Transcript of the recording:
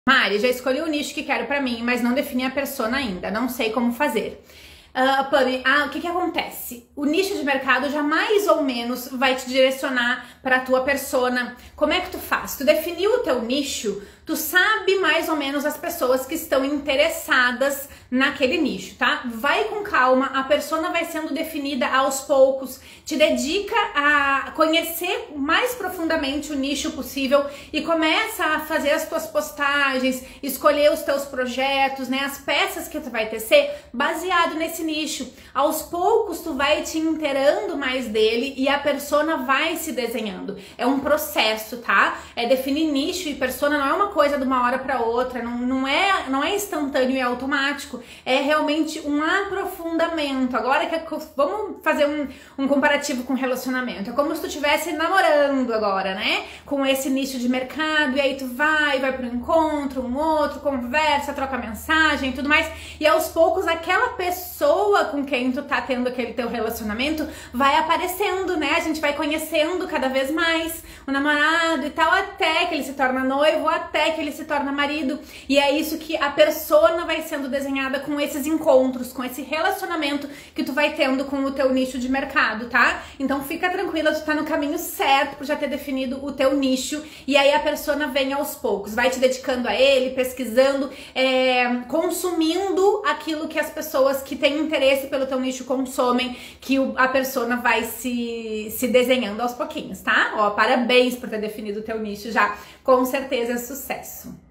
Mari, já escolhi o nicho que quero pra mim, mas não defini a persona ainda, não sei como fazer. O que acontece? O nicho de mercado já mais ou menos vai te direcionar para a tua persona. Como é que tu faz? Tu definiu o teu nicho, tu sabe mais ou menos as pessoas que estão interessadas naquele nicho, tá? Vai com calma, a persona vai sendo definida aos poucos, te dedica a conhecer mais profundamente o nicho possível e começa a fazer as tuas postagens, escolher os teus projetos, né, as peças que tu vai tecer baseado nesse nicho. Aos poucos tu vai te inteirando mais dele e a persona vai se desenhando. É um processo, tá? Definir nicho e persona não é uma coisa de uma hora para outra, não é instantâneo e automático, é realmente um aprofundamento. Agora vamos fazer um comparativo com relacionamento. É como se tu estivesse namorando agora, né? Com esse nicho de mercado, e aí tu vai pro encontro, um outro, conversa, troca mensagem e tudo mais, e aos poucos aquela pessoa com quem tu tá tendo aquele teu relacionamento vai aparecendo, né? A gente vai conhecendo cada vez mais o namorado e tal, até que ele se torna noivo, até que ele se torna marido, e é isso que a persona vai sendo desenhada com esses encontros, com esse relacionamento que tu vai tendo com o teu nicho de mercado, tá? Então fica tranquila, tu tá no caminho certo por já ter definido o teu nicho, e aí a persona vem aos poucos, vai te dedicando a ele, pesquisando, consumindo aquilo que as pessoas que têm interesse pelo teu nicho consomem, que a persona vai se desenhando aos pouquinhos, tá? Ó, parabéns por ter definido o teu nicho já, com certeza é sucesso.